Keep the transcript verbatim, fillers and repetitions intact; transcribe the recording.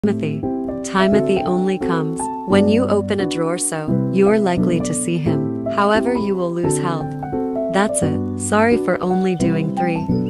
Timothy. Timothy only comes when you open a drawer, so you're likely to see him. However, you will lose health. That's it. Sorry for only doing three.